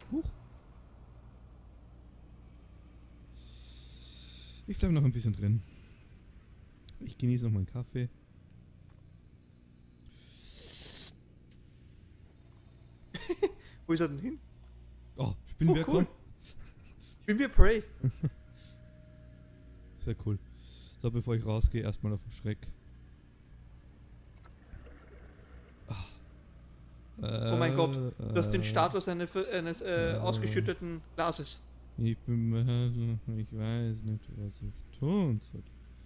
Huch. Ich bleibe noch ein bisschen drin. Ich genieße noch meinen Kaffee. Wo ist er denn hin? Oh, spielen wir cool. komm. Spielen wir Prey. Sehr cool. So, bevor ich rausgehe, erstmal auf den Schreck. Oh mein Gott, du hast den Status eines ausgeschütteten Glases. Ich bin ich weiß nicht, was ich tun soll.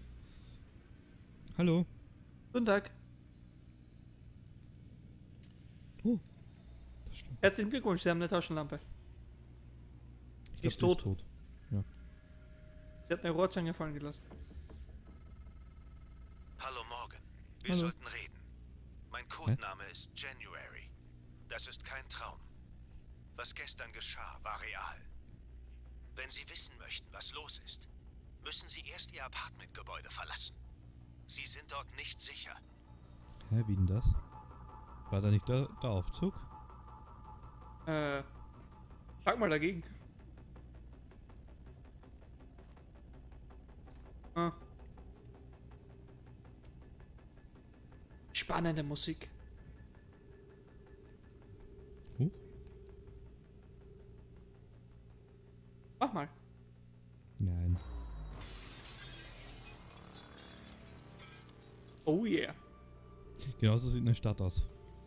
Hallo? Guten Tag. Oh, das ist schlimm. Herzlichen Glückwunsch, Sie haben eine Taschenlampe. Ich Die ist glaub, tot. Ja. Sie hat eine Rohrzange fallen gelassen. Hallo Morgan. Wir Hallo. sollten reden. Mein Codename ist January. Das ist kein Traum. Was gestern geschah, war real. Wenn Sie wissen möchten, was los ist, müssen Sie erst Ihr Apartmentgebäude verlassen. Sie sind dort nicht sicher. Hä, wie denn das? War da nicht der Aufzug? Sag mal dagegen. Ah. Spannende Musik. Mach mal. Nein. Oh yeah. Genauso sieht eine Stadt aus.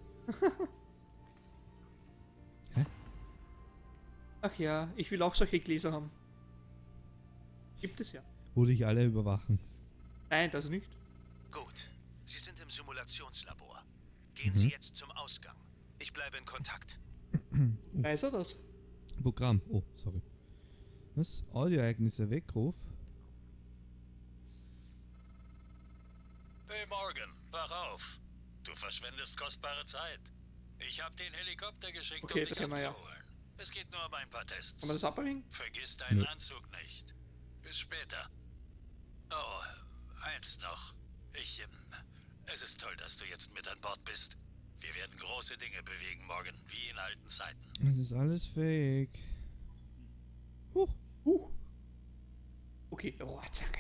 Hä? Ach ja, ich will auch solche Gläser haben. Gibt es ja. Wo dich alle überwachen. Nein, das nicht. Gut. Sie sind im Simulationslabor. Gehen Sie jetzt zum Ausgang. Ich bleibe in Kontakt. Weiß er das? Programm. Oh, sorry. Was? Audioereignisse Weckruf? Hey Morgan, wach auf. Du verschwendest kostbare Zeit. Ich habe den Helikopter geschickt, Okay, um das dich haben wir ja. abzuholen. Es geht nur um ein paar Tests. Kann man das abhängen? Vergiss deinen Nö. Anzug nicht. Bis später. Oh, eins noch. Es ist toll, dass du jetzt mit an Bord bist. Wir werden große Dinge bewegen, Morgan, wie in alten Zeiten. Das ist alles fake. Okay, Rohrzange.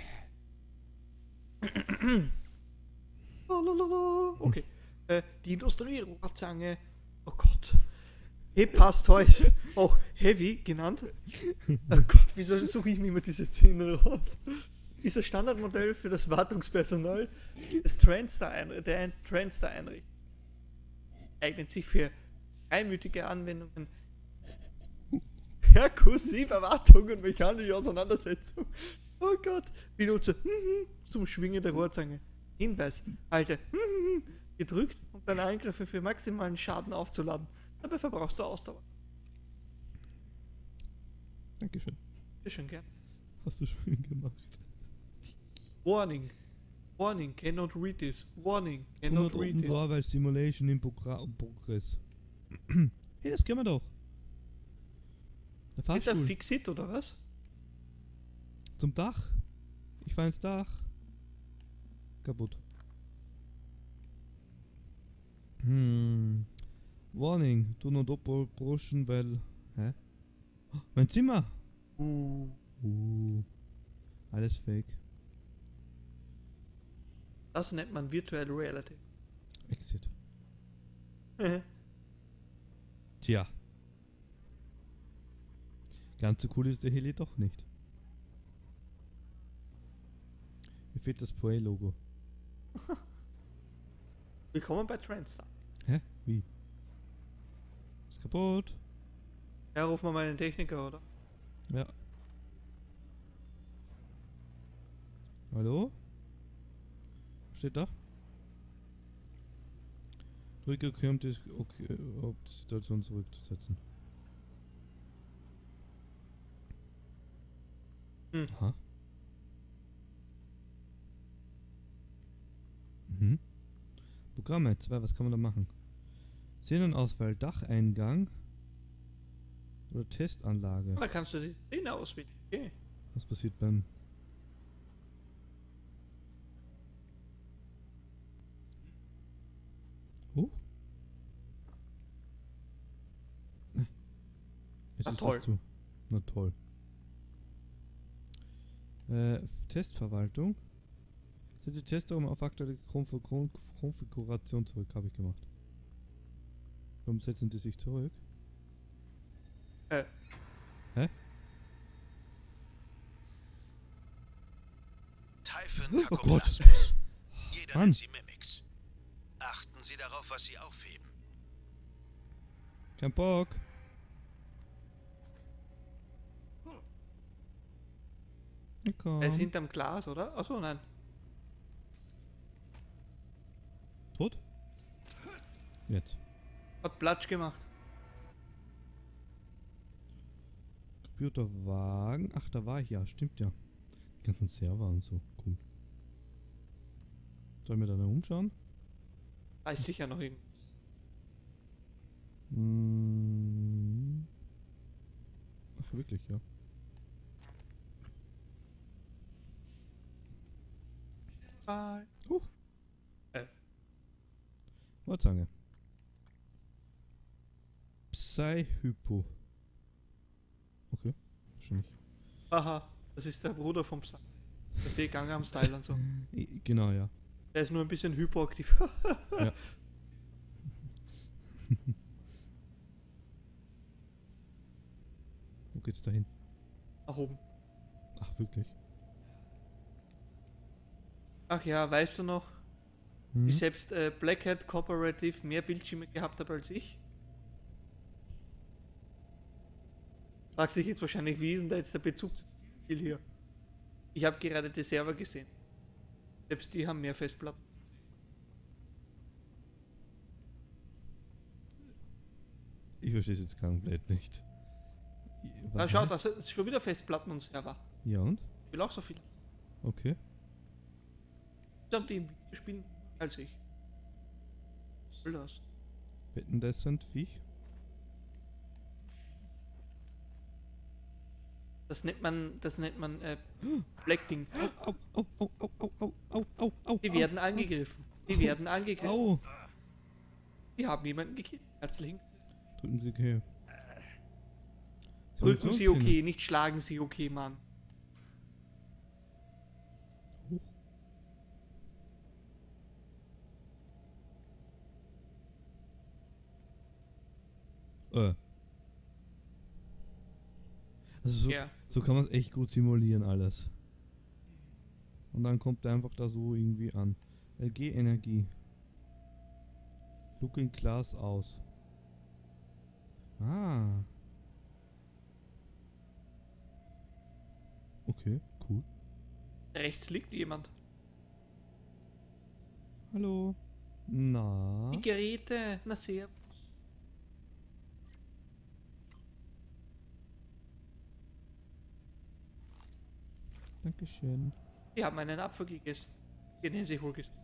Lalalala. Okay. Die Industrie-Rohrzange. Oh Gott. Hepasteuß. Auch Heavy genannt. Oh Gott, wieso suche ich mir immer diese Szenen raus? Ist das Standardmodell für das Wartungspersonal des Transter-Einrichtung. Eignet sich für einmütige Anwendungen, perkussive Wartung und mechanische Auseinandersetzung. Oh Gott, Benutzer zum Schwingen der Rohrzange. Hinweis, halte gedrückt, um deine Angriffe für maximalen Schaden aufzuladen. Dabei verbrauchst du Ausdauer. Dankeschön. Bitte schön, gern. Hast du schön gemacht. Warning. Warning, cannot read this. Warning, cannot read Open this. Door, weil Simulation in Progress. Hey, das können wir doch. Der Geht der Fahrstuhl. Fixit oder was? Zum Dach. Ich fahr ins Dach. Kaputt. Warning. Do not approachen, weil... Hä? Oh, mein Zimmer. Alles fake. Das nennt man Virtual Reality. Exit. Tja. Ganz so cool ist der Heli doch nicht. Mir fehlt das Poe-Logo. Willkommen bei Trandstar. Hä? Wie? Ist kaputt. Ja, rufen wir mal den Techniker, oder? Ja. Hallo? Steht da? Drücke OK, um die Situation zurückzusetzen. Aha. Programme 2, was kann man da machen? Szenenauswahl, Dacheingang oder Testanlage. Da kannst du die Szene auswählen. Okay. Was passiert beim... Was Ah, ist toll. das du? Na toll. Testverwaltung. Setze Testdatum auf aktuelle Konfiguration zurück. Habe ich gemacht. Warum setzen die sich zurück? Hä? Typhon Oh Gott. Kakoplasmus. Jeder Mann. nennt sie Mimics. Achten Sie darauf, was Sie aufheben. Kein Bock. Na komm. Er ist hinterm Glas, oder? Achso, nein. Tot? Jetzt. Hat Platsch gemacht. Computerwagen. Ach, da war ich ja. Stimmt ja. Die ganzen Server und so. Cool. Sollen wir da noch umschauen? Da ist sicher noch irgendwas. Hm. Ach, wirklich, ja. Wortzange. Psy-Hypo. Okay, wahrscheinlich. Aha, das ist der Bruder vom Psy. Das ist Gangnam Style und so. Genau, ja. Der ist nur ein bisschen hyperaktiv. Ja. Wo geht's da hin? Nach oben. Ach, wirklich? Ach ja, weißt du noch, Hm? wie selbst Black Hat Cooperative mehr Bildschirme gehabt hat als ich? Fragst dich jetzt wahrscheinlich, wie ist denn da jetzt der Bezug zu diesem Spiel hier? Ich habe gerade die Server gesehen. Selbst die haben mehr Festplatten. Ich verstehe es jetzt komplett nicht. Ah, schau, das ist schon wieder Festplatten und Server. Ja und? Ich will auch so viel. Okay. Da haben die im Video spielen als ich. Was will das? Wetten, das sind Viech? Das nennt man Blackding. Au, au, au, au, au, au, au, au, au. Die werden angegriffen. Die werden angegriffen. Au. Die haben jemanden gekillt. Herzlichen. Drücken Sie okay. Drücken Sie okay, nicht schlagen Sie okay, Mann. Also so, Ja. so kann man es echt gut simulieren alles. Und dann kommt er einfach da so irgendwie an. LG Energie. Looking Glass aus. Ah. Okay, cool. Rechts liegt jemand. Hallo. Na. Die Geräte, na sehr. Dankeschön. Die haben einen Apfel gegessen. Den hätten sie wohl gegessen.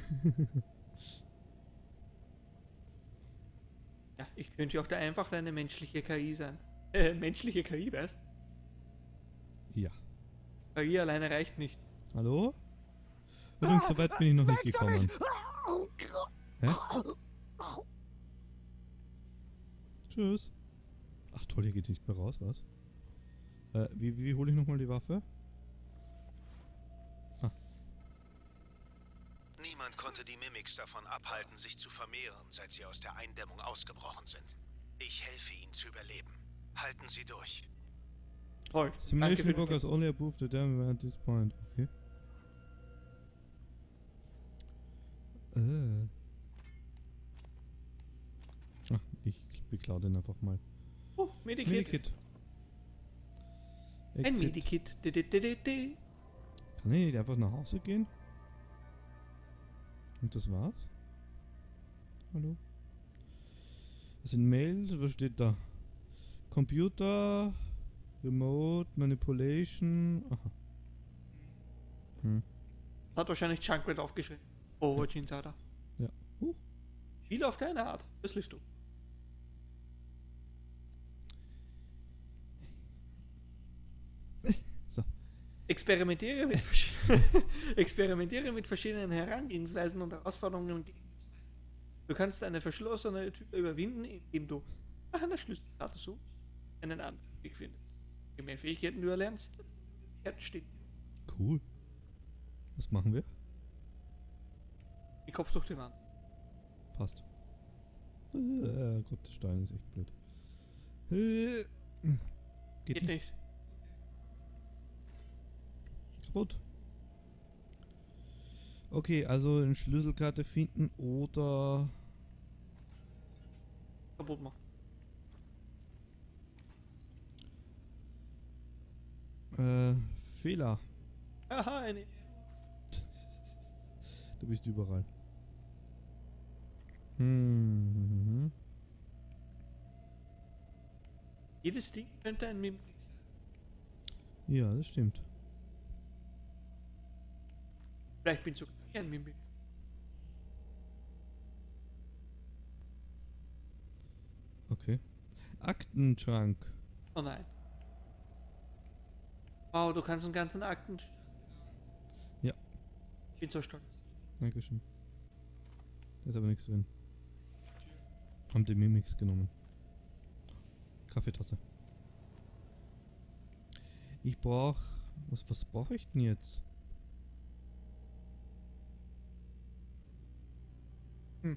Ja, ich könnte ja auch da einfach eine menschliche KI sein. Menschliche KI, weißt? Ja. KI alleine reicht nicht. Hallo? Übrigens, so weit bin ich noch nicht gekommen. Hä? Tschüss. Ach toll, hier geht nicht mehr raus, was? Wie hole ich nochmal die Waffe? Niemand konnte die Mimics davon abhalten, sich zu vermehren, seit sie aus der Eindämmung ausgebrochen sind. Ich helfe ihnen zu überleben. Halten Sie durch. Toll. Danke Simulation für book den has only approved the demo at this point. Okay. Ach, ich beklaue den einfach mal. Oh, Medikit. Medikit. Ein Exit. Medikit. Di. Kann ich nicht einfach nach Hause gehen? Und das war's? Hallo? Das sind Mails, was steht da? Computer, Remote, Manipulation. Aha. Hat wahrscheinlich Junkrat aufgeschrieben. Overwatch Insider. Ja. Spiel auf deine Art. Das liest du. So. Experimentiere mit verschiedenen Herangehensweisen und Herausforderungen. Du kannst eine verschlossene Tür überwinden, indem du nach einer Schlüsselkarte suchst, einen anderen Weg findest. Je mehr Fähigkeiten du erlernst, Herz steht. Cool. Was machen wir? Den Kopf durch die Wand. Passt. Gott, der Stein ist echt blöd. Geht nicht. Nicht. Kaputt. Okay, also eine Schlüsselkarte finden oder... Kaputt machen. Fehler. Aha, eine. Du bist überall. Hm. Jedes Ding könnte ein Mimik sein. Ja, das stimmt. Vielleicht bin ich sogar ein Mimik. Okay. Aktenschrank. Oh nein. Wow, du kannst einen ganzen Akten. Ja. Ich bin so stolz. Dankeschön. Da ist aber nichts drin. Haben die Mimics genommen. Kaffeetasse. Ich brauch... Was brauche ich denn jetzt? Hm.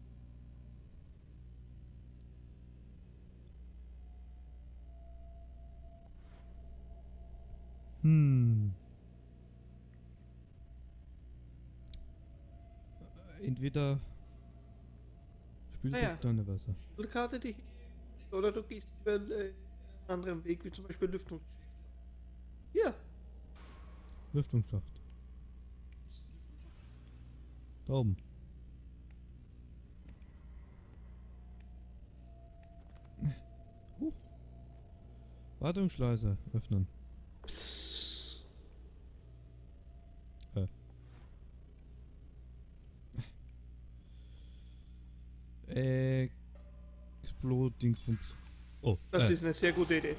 Entweder spielst ja. du deine Wasser. Eine Karte, die. Oder du gehst über einen anderen Weg, wie zum Beispiel Lüftung. Hier. Lüftungsschacht. Da oben. Wartungsschleuse öffnen. Psst. Explodingsbums. Oh. Das ist eine sehr gute Idee.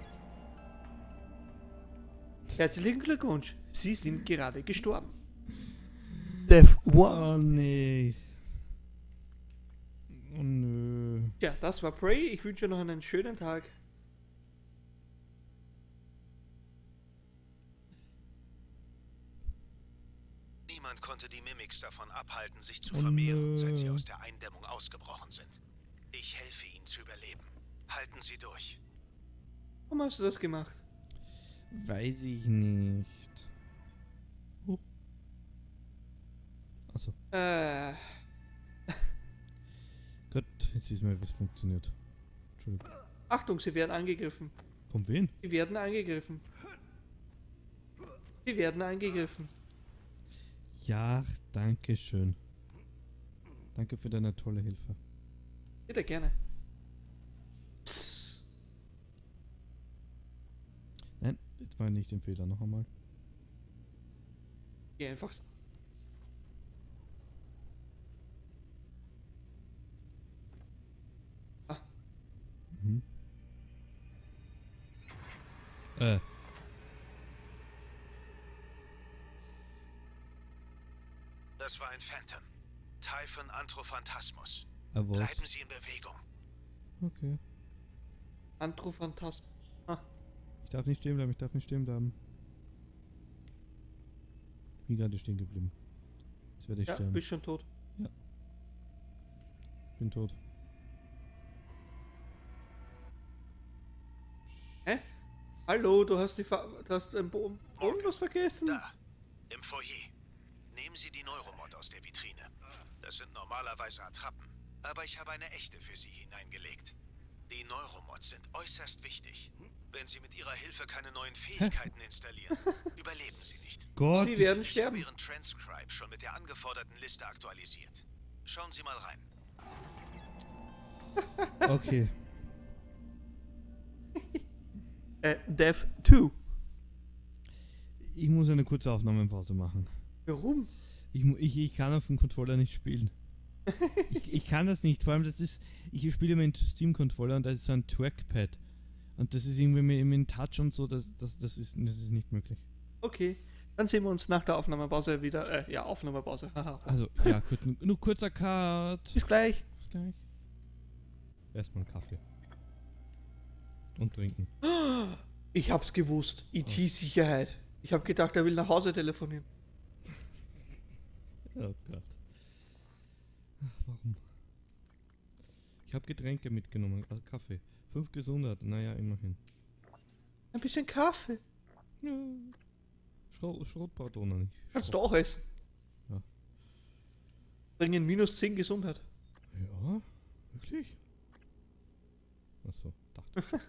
Herzlichen Glückwunsch. Sie sind gerade gestorben. Death One. Oh nee. Oh nö. Ja, das war Prey. Ich wünsche noch einen schönen Tag. Niemand konnte die Mimics davon abhalten, sich zu Oh vermehren, nö. seit sie aus der Eindämmung ausgebrochen sind. Ich helfe ihnen zu überleben. Halten Sie durch. Warum hast du das gemacht? Weiß ich nicht. Achso. Gott, jetzt wissen wir, wie es funktioniert. Entschuldigung. Achtung, sie werden angegriffen. Von wen? Sie werden angegriffen. Sie werden angegriffen. Ja, danke schön. Danke für deine tolle Hilfe. Bitte gerne. Psst. Nein, jetzt mal nicht den Fehler noch einmal. Geh einfach. Mhm. Das war ein Phantom. Typhon Antrophantasmus. Aber was? Bleiben Sie in Bewegung. Okay. Antrophantasmus. Ich darf nicht stehen bleiben, ich darf nicht stehen bleiben. Ich bin gerade stehen geblieben. Jetzt werde ich Ja, sterben. bist schon tot. Ich bin tot. Hä? Hallo, du hast irgendwas vergessen? Da, im Foyer. Nehmen Sie die Neuromod aus der Vitrine. Das sind normalerweise Attrappen, aber ich habe eine echte für Sie hineingelegt. Die Neuromods sind äußerst wichtig. Wenn Sie mit Ihrer Hilfe keine neuen Fähigkeiten installieren, überleben Sie nicht. Gott! Sie werden Ich habe sterben. Ihren Transcribe schon mit der angeforderten Liste aktualisiert. Schauen Sie mal rein. Okay. Death 2. Ich muss eine kurze Aufnahmepause machen. Warum? Ich kann auf dem Controller nicht spielen. ich kann das nicht. Vor allem, das ist. Ich spiele mit dem Steam-Controller und da ist so ein Trackpad. Und das ist irgendwie mit Touch und so, das ist nicht möglich. Okay. Dann sehen wir uns nach der Aufnahmepause wieder. Ja, Aufnahmepause. Haha. Also, ja, nur kurzer Cut. Bis gleich. Bis gleich. Erstmal einen Kaffee. Und trinken. Ich hab's gewusst. IT-Sicherheit. Ich hab gedacht, er will nach Hause telefonieren. Oh Gott. Ach, warum? Ich habe Getränke mitgenommen. Also Kaffee. 5 Gesundheit. Naja, immerhin. Ein bisschen Kaffee. Ja. Schrotpatronen nicht. Kannst du auch essen. Ja. Bringen -10 Gesundheit. Ja, wirklich? Achso, dachte ich.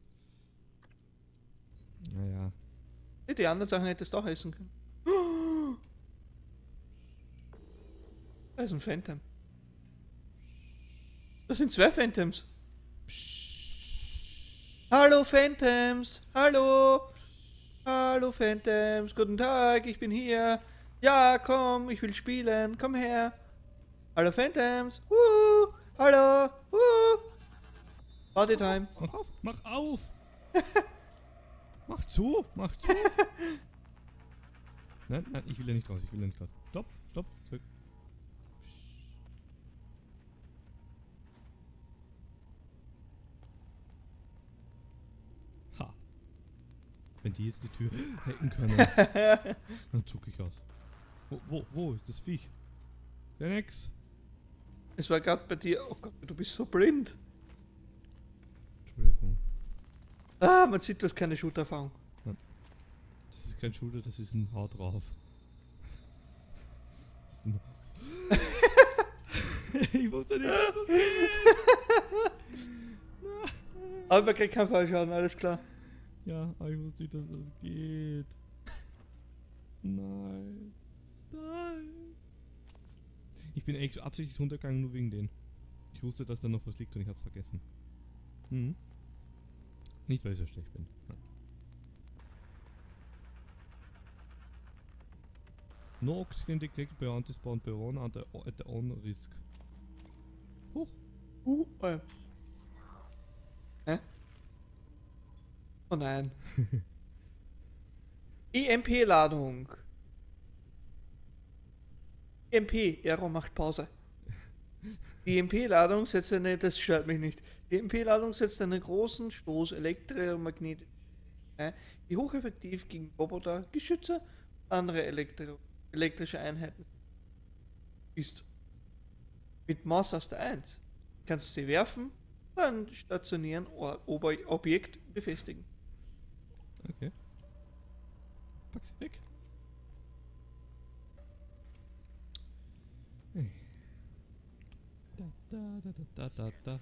Naja. Die anderen Sachen hättest du auch essen können. Da ist ein Phantom. Das sind 2 Phantoms. Hallo Phantoms! Hallo! Hallo Phantoms! Guten Tag, ich bin hier. Ja, komm, ich will spielen. Komm her. Hallo Phantoms! Hallo! Partytime! Mach auf! Mach auf! Mach zu! Mach zu! Nein, nein, ich will ja nicht raus. Ich will ja nicht raus. Stopp, stopp, zurück. Ha! Wenn die jetzt die Tür hacken können, dann zuck ich aus. Wo ist das Viech? Phoenix! Es war gerade bei dir. Oh Gott, du bist so blind. Entschuldigung. Ah, man sieht, du hast keine Shooter-Erfahrung. Das ist kein Shooter, das ist ein Haut drauf. Das ist ein ich wusste nicht, dass das geht. Aber man kriegt keinen Fallschaden, alles klar. Ja, aber ich wusste nicht, dass das geht. Nein. Nein. Ich bin echt absichtlich runtergegangen, nur wegen denen. Ich wusste, dass da noch was liegt und ich hab's vergessen. Mhm. Nicht, weil ich so schlecht bin. Nein. No oxygen detected by anti-spawn Baron at the on risk. Huch. Hä? Oh nein. EMP-Ladung. EMP, Error macht Pause. Die EMP-Ladung setzt eine, das stört mich nicht. Die EMP-Ladung setzt einen großen Stoß elektromagnetisch, die hocheffektiv gegen Roboter, Geschütze, andere elektrische Einheiten ist. Mit Maustaste 1 kannst du sie werfen, dann stationieren Objekt befestigen. Okay. Pack sie weg. Hey. Da.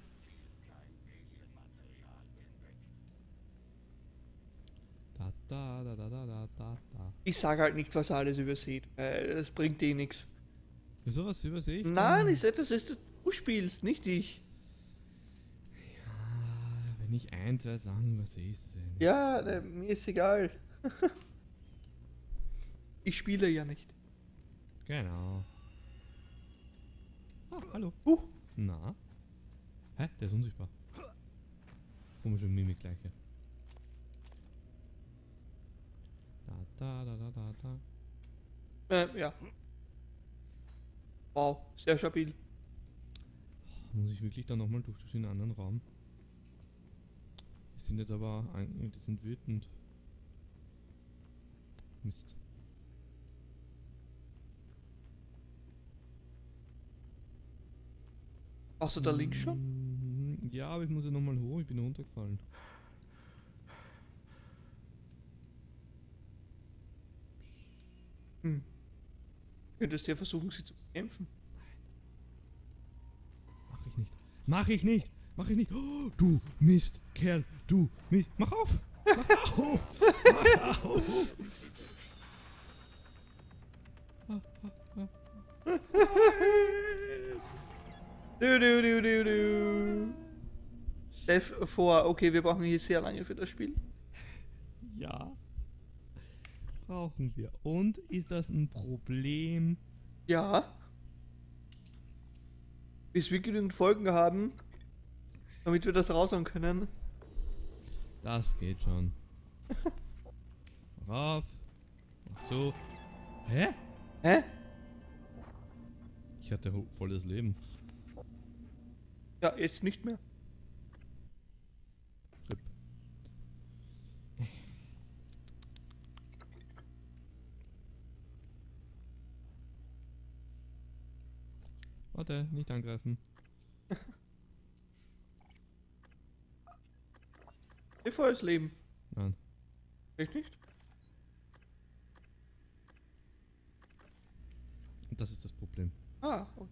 Da. Ich sage halt nicht, was er alles übersieht. Das bringt dir nichts. Wieso, was übersehe ich? Nein, ist etwas, das du spielst, nicht ich. Ja, wenn ich 1, 2 Sachen übersehe, ist es ja nicht. Ja, mir ist egal. Ich spiele ja nicht. Genau. Ah, hallo. Na? Hä? Der ist unsichtbar. Komische Mimik gleiche. Da. Ja. Wow, sehr stabil. Muss ich wirklich da nochmal durch den anderen Raum? Die sind jetzt aber, die sind wütend. Mist. Warst du da links schon? Ja, aber ich muss ja nochmal hoch, ich bin runtergefallen. Könntest du ja versuchen, sie zu bekämpfen. Mach ich nicht! Mach ich nicht! Oh, du Mist, Kerl, du Mist. Mach auf! Mach auf! Mach auf! Du. Steph vor, okay, wir brauchen hier sehr lange für das Spiel. Ja. Brauchen wir. Und ist das ein Problem? Ja. Bis wir genügend Folgen haben, damit wir das raushauen können. Das geht schon. Rauf. Mach so. Hä? Hä? Ich hatte volles Leben. Ja, jetzt nicht mehr. Rip. Warte, nicht angreifen. Volles Leben. Nein. Echt nicht? Das ist das Problem. Ah, okay.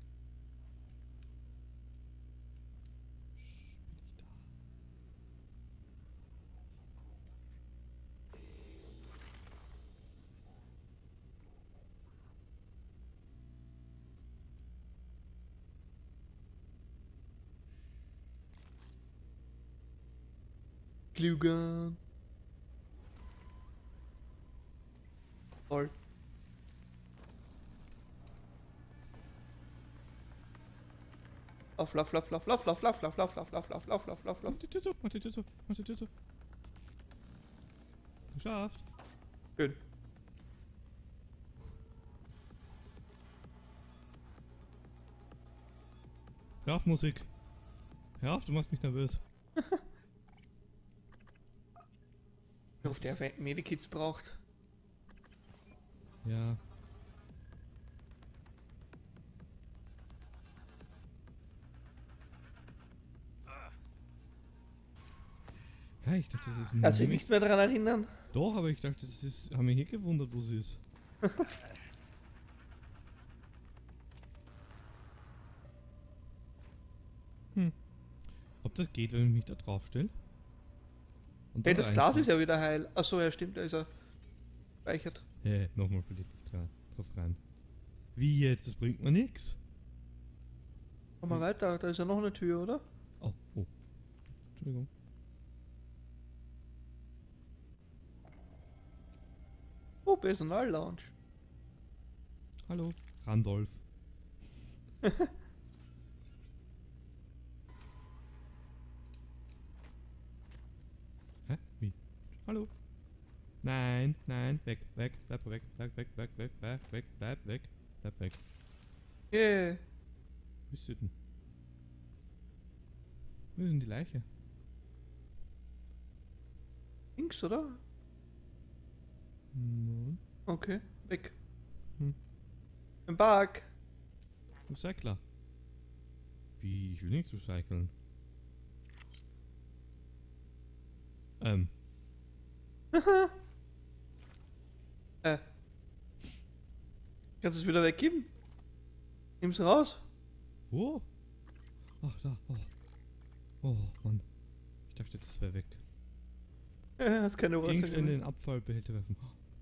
Glühgarn. Toll. Lauf, lauf, lauf, lauf, lauf, lauf, lauf, lauf, lauf, lauf, lauf, lauf, lauf, lauf, lauf, lauf. Mach die Tür zu, mach die Tür zu, mach die Tür zu. Geschafft. Schön. Hör auf, Musik. Hör auf, du machst mich nervös. Ich hoffe, der Medikits braucht. Ja. Ja, ich dachte, das ist ein... Kannst du dich nicht mehr daran erinnern? Doch, aber ich dachte, das ist... Haben mich hier gewundert, wo sie ist. Ob das geht, wenn ich mich da drauf stelle? Hey, das Glas ist ja wieder heil. Achso, ja stimmt, da ist er speichert. Hä, nochmal verliert nicht drauf rein. Wie jetzt? Das bringt mir nix. Komm mal weiter, da ist ja noch eine Tür, oder? Oh, oh. Entschuldigung. Oh, Personal-Lounge. Hallo, Randolph. Hä? Wie? Hallo? Nein, nein, weg, weg, bleib weg, bleib weg, bleib weg, bleib weg, bleib weg, bleib weg. Yeah. Wo ist sie denn? Wo ist denn die Leiche? Links, oder? Nein. Okay, weg. Hm. Im Park. Recycler. Wie? Ich will nichts recyceln. Kannst du es wieder weggeben? Nimm's raus. Wo? Ach, da. Oh. Oh, Mann. Ich dachte, das wäre weg. Hast keine Uhrzeit Gegenstände mehr. in Abfallbehälter werfen.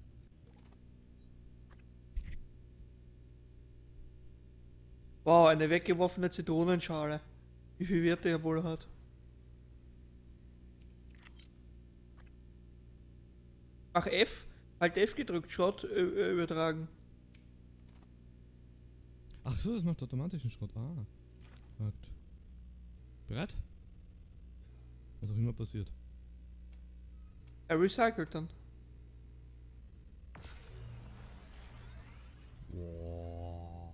Wow, eine weggeworfene Zitronenschale. Wie viel Wert der wohl hat. Ach, F? Halt F gedrückt, Schrott übertragen. Ach so, das macht automatisch einen Schrott. Ah. Fragt. Bereit? Was auch immer passiert. Er recycelt dann. Wow.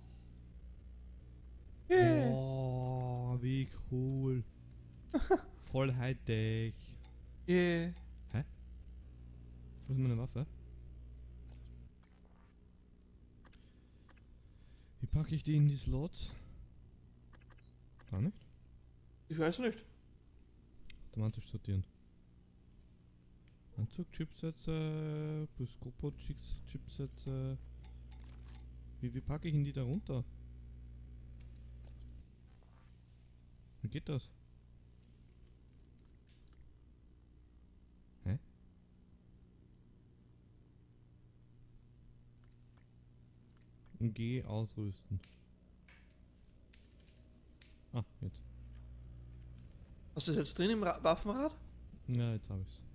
Yeah. Oh, wie cool. Voll Hightech. Yeah. Wo ist meine Waffe? Wie packe ich die in die Slots? Gar nicht. Ich weiß nicht. Automatisch sortieren. Anzug, Chipsätze, Buscopo, Chipsätze. Wie packe ich in die da runter? Wie geht das? Hä? Und G ausrüsten. Ah, jetzt. Hast du das jetzt drin im Waffenrad? Ja, jetzt habe ich's.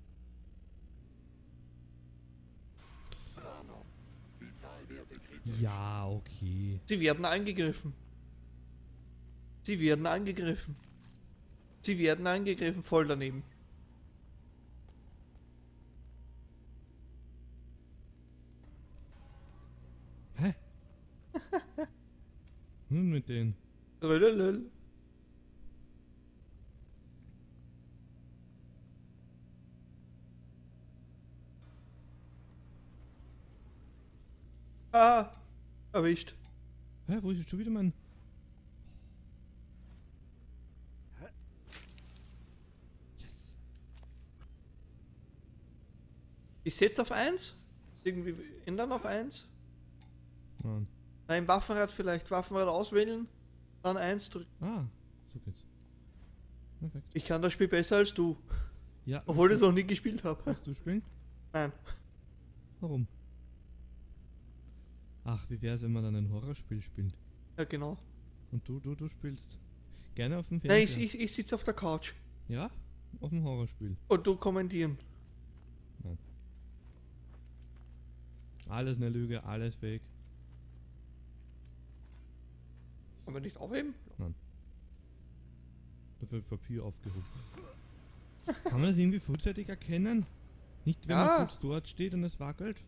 Ja, okay. Sie werden angegriffen. Sie werden angegriffen. Sie werden angegriffen, voll daneben. Hä? Nun mit denen. Röllelöll. Ah, erwischt. Hä, wo ist jetzt schon wieder mein... Yes. Ich setze auf 1. Irgendwie ändern auf 1. Nein. Nein, Waffenrad vielleicht. Waffenrad auswählen. Dann 1 drücken. Ah, so geht's. Perfekt. Ich kann das Spiel besser als du. Ja, Obwohl ich es noch nie gespielt habe. willst du spielen? Nein. Warum? Ach, wie wär's, wenn man dann ein Horrorspiel spielt? Ja, genau. Und du spielst gerne auf dem Nein, Fernseher? ich sitze auf der Couch. Ja? Auf dem Horrorspiel. Und du kommentieren. Nein. Alles eine Lüge, alles fake. Kann man nicht aufheben? Dafür wird Papier aufgehoben. Kann man das irgendwie frühzeitig erkennen? Nicht, wenn Ja. man kurz dort steht und es wackelt?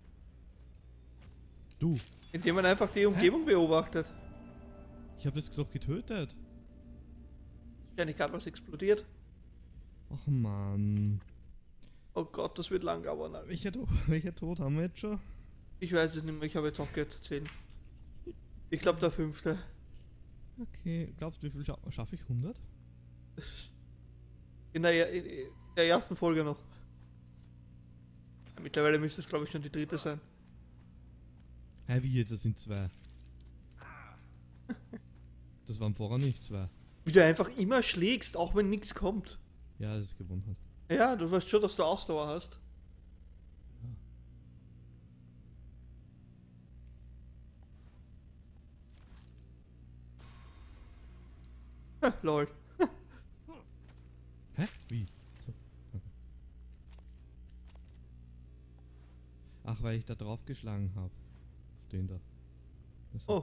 Du, Indem man einfach die Umgebung beobachtet. ich habe das doch getötet. Ja, nicht gerade was explodiert. Ach man. Oh Gott, das wird lang dauern. Alter. Welcher Tod haben wir jetzt schon? Ich weiß es nicht mehr, ich habe jetzt aufgehört zu zählen. Ich glaube der 5. Okay, glaubst du, wie viel schaffe ich? 100? In der ersten Folge noch. Mittlerweile müsste es, glaube ich, schon die 3. sein. Hä, wie jetzt? Das sind 2. Das waren vorher nicht 2. Wie du einfach immer schlägst, auch wenn nichts kommt. Ja, das ist gewonnen hat. Ja, du weißt schon, dass du Ausdauer hast. Lol. Hä? Wie? So. Okay. Ach, weil ich da drauf geschlagen habe. Auf den da. Das Oh.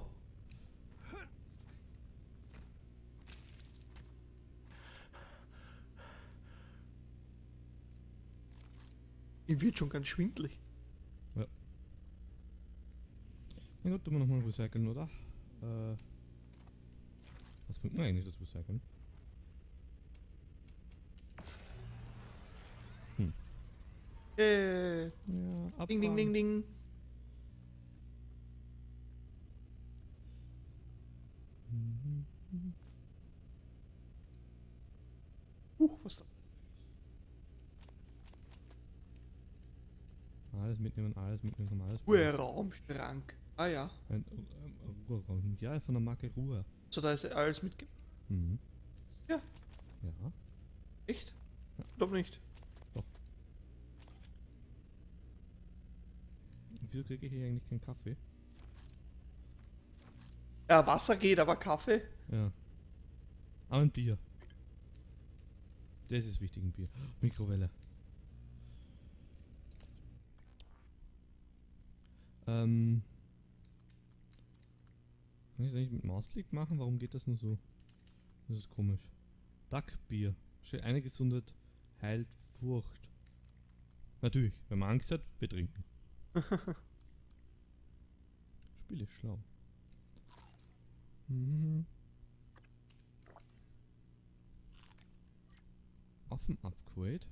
Ihm wird schon ganz schwindelig. Na gut, tun wir nochmal recyceln, oder? Was bringt mir eigentlich das Recyceln? Ja, Ding, ding, ding, ding. Was da? Alles mitnehmen, alles mitnehmen, alles Ruheraumschrank. Ah ja. Ein Ruheraum. Ja, von der Marke Ruhe. So, da ist alles mitge... Mhm. Ja. Ja. Echt? Ja. Glaub nicht. Wieso kriege ich hier eigentlich keinen Kaffee? Ja, Wasser geht, aber Kaffee? Ja. Aber ein Bier. Das ist wichtig, ein Bier. Mikrowelle. Kann ich das eigentlich mit Mausklick machen? Warum geht das nur so? Das ist komisch. Duckbier. Steht eine Gesundheit, heilt Furcht. Natürlich, wenn man Angst hat, betrinken. Spiel ist schlau. Mhm. Waffen-Upgrade.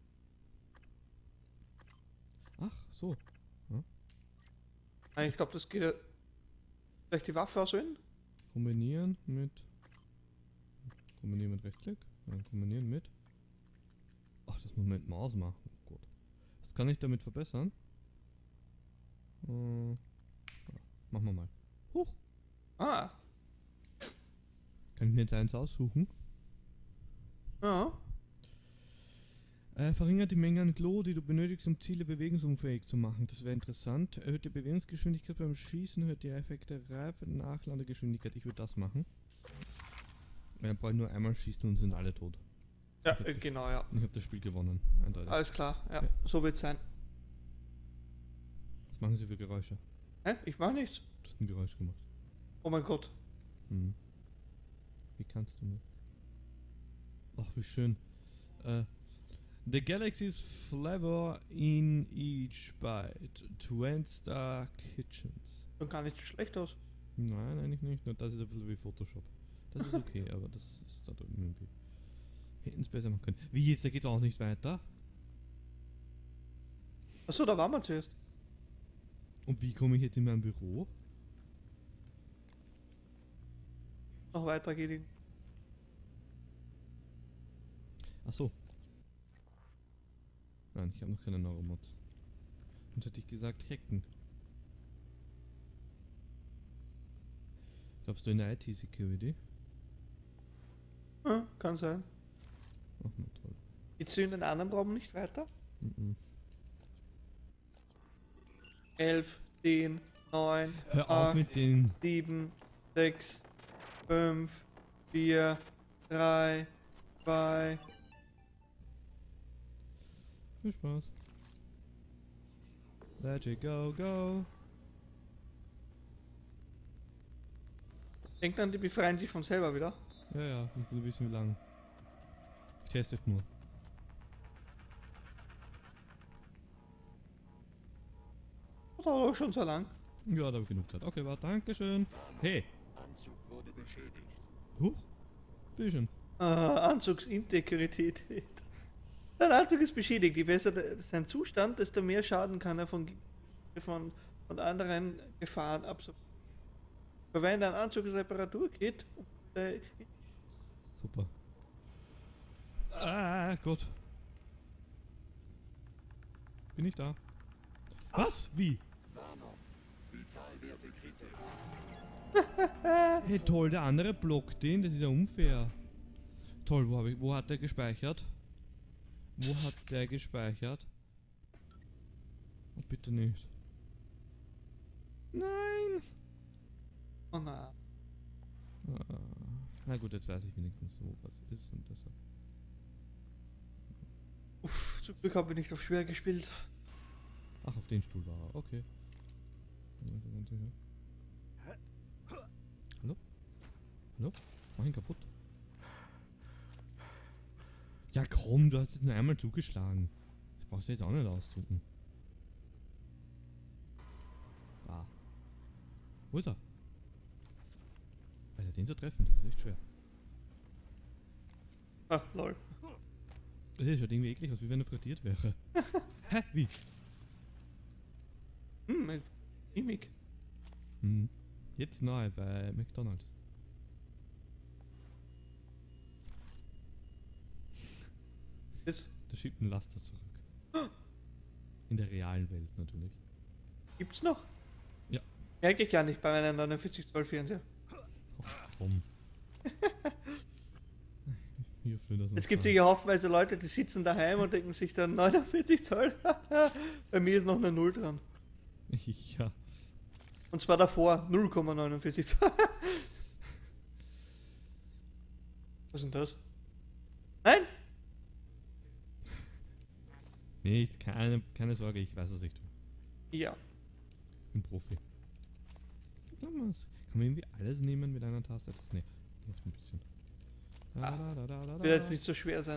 Ach, so. Ah, ich glaube, das geht ja... Vielleicht die Waffe auswählen? Kombinieren mit Rechtsklick. Ja, kombinieren mit. Ach, das muss man mit Maus machen. Oh Gott. Was kann ich damit verbessern? Ja, machen wir mal. Huch. Ah. Kann ich mir jetzt eins aussuchen? Ja. Verringert die Menge an Glow, die du benötigst, um Ziele bewegungsunfähig zu machen. Das wäre interessant. Erhöht die Bewegungsgeschwindigkeit beim Schießen, erhöht die Effekte Reife, Nachladegeschwindigkeit. Ich würde das machen. Wir brauchen nur einmal schießen und sind alle tot. Ja, genau, ja. Ich habe das Spiel gewonnen. Eindeutig. Alles klar, ja. Ja. So wird's sein. Was machen sie für Geräusche? Hä? Ich mach nichts. Du hast ein Geräusch gemacht. Oh mein Gott. Mhm. Wie kannst du nur? Ach, wie schön. The galaxy's flavor in each bite. 20-star kitchens. Sieht gar nicht so schlecht aus. Nein, eigentlich nicht. Nur das ist ein bisschen wie Photoshop. Das ist okay, aber das ist da drüben irgendwie. Hätten es besser machen können. Wie jetzt? Da geht's auch nicht weiter. Achso, da waren wir zuerst. Und wie komme ich jetzt in mein Büro? noch weitergeht. Ach so. Nein, ich habe noch keine Neuromods. Und hätte ich gesagt, hacken. Glaubst du in der IT-Security? Ja, kann sein. Ach, na toll. Geht's in den anderen Raum nicht weiter? Mhm. 11, 10, 9, Hör auf 8, mit den... 7, 6, 5, 4, 3, 2. Viel Spaß. Let it go, go. Denkt an, die befreien sich von selber wieder. Ja, ja, ich will wissen, wie lang. Ich teste nur. Das dauert auch schon so lang. Ja, da habe ich genug Zeit. Okay, warte, dankeschön. Hey! Anzug wurde beschädigt. Huch! Bitteschön. Anzugsintegrität. Dein Anzug ist beschädigt. Je besser sein Zustand, desto mehr Schaden kann er von anderen Gefahren absorbieren. Aber wenn dein Anzug in Reparatur geht, Super. Ah, Gott. Bin ich da? Was? Wie? Vitalwerte kritisch. Hey, toll, der andere blockt den, das ist ja unfair. Toll, wo hat der gespeichert? Wo hat der gespeichert? Oh, bitte nicht. Nein! oh na. Ah, na gut, jetzt weiß ich wenigstens, wo was ist und deshalb. Uff, zum Glück habe ich nicht auf schwer gespielt. Ach, auf den Stuhl war er, okay. Hallo? Hallo? Mach ihn kaputt. Ja komm, du hast es nur einmal zugeschlagen. Das brauchst du jetzt auch nicht ausdrücken. Ah. Wo ist er? Alter, den zu treffen, das ist echt schwer. Ah, lol. Das schaut irgendwie eklig aus, wie wenn er frittiert wäre. Hä? Wie? Mimik. Hm. Jetzt nahe bei McDonald's. Jetzt Da schiebt ein Laster zurück. In der realen Welt natürlich. gibt's noch? Ja. Merke ich gar nicht bei meinem 49 Zoll Fernseher. Ach, komm. Hier für das Es gibt sicher haufenweise Leute, die sitzen daheim und denken sich dann 49 Zoll. Bei mir ist noch eine 0 dran. Ja. Und zwar davor 0,49 Zoll. Was ist denn das? Nein! Nee, keine Sorge, ich weiß, was ich tue. Ja. Ich bin Profi. Kann man irgendwie alles nehmen mit einer Taste? Das, nee, jetzt ein bisschen. Wird jetzt nicht so schwer sein.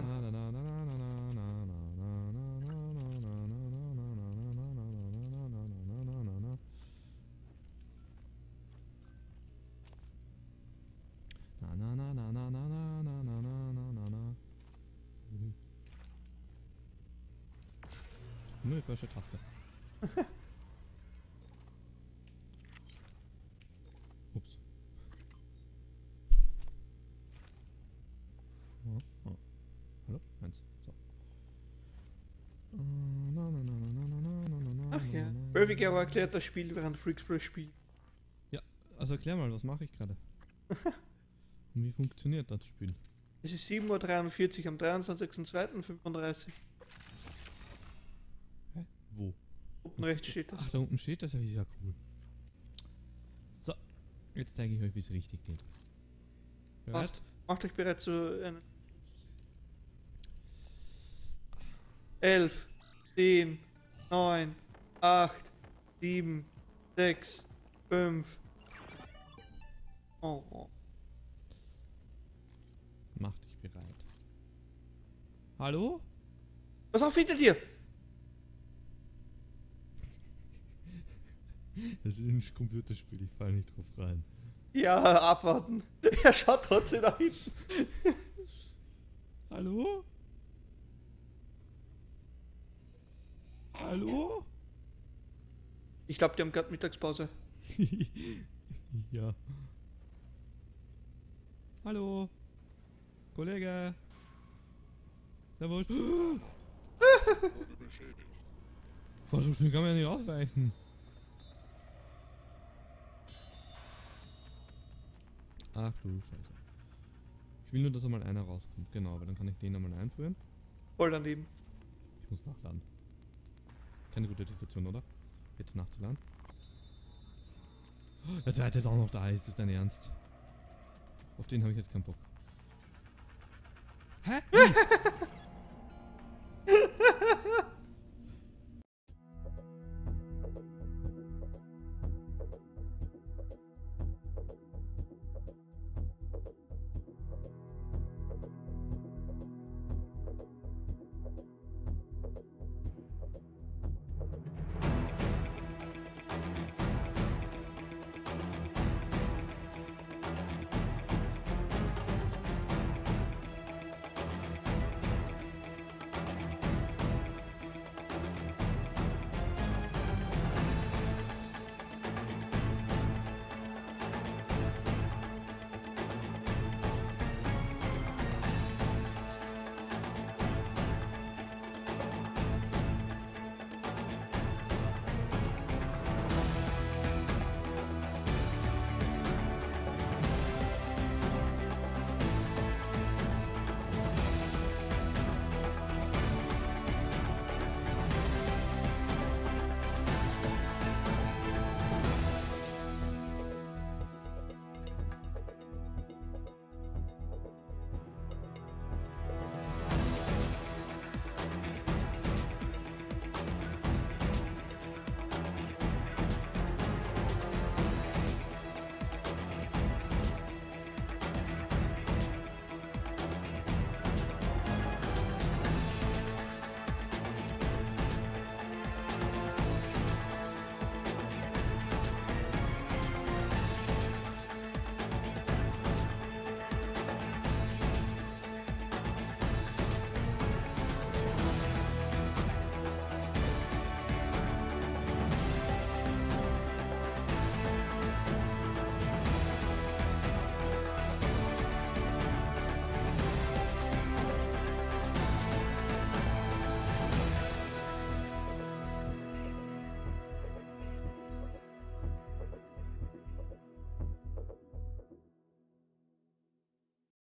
Nur die falsche Taste. Ups. Oh. Hallo? Eins. So. Ach ja. Burvig aber erklärt das Spiel, während Freakspress spielt. Ja, also erklär mal, was mache ich gerade? Und wie funktioniert das Spiel? Es ist 7:43 Uhr am 23.02.35. Hä? Wo? Unten rechts steht das. Ach, da unten steht das, ja, ist ja cool. So, jetzt zeige ich euch, wie es richtig geht. Passt. Macht euch bereit zu einem 11, 10, 9, 8, 7, 6, 5. Oh. Mach dich bereit. Hallo? Was auf hinter dir? Das ist ein Computerspiel, ich falle nicht drauf rein. Ja, abwarten. Er schaut trotzdem nach hinten. Hallo? Hallo? Ich glaube, die haben gerade Mittagspause. Ja. Hallo. Kollege. Servus. Boah, so schnell kann man ja nicht ausweichen. Ach du Scheiße. Ich will nur, dass einmal einer rauskommt. Genau, aber dann kann ich den einmal einführen. Voll daneben. Ich muss nachladen. Keine gute Situation, oder? Jetzt nachzuladen. Der zweite ist auch noch da, ist das dein Ernst? Auf den habe ich jetzt keinen Bock. Hä?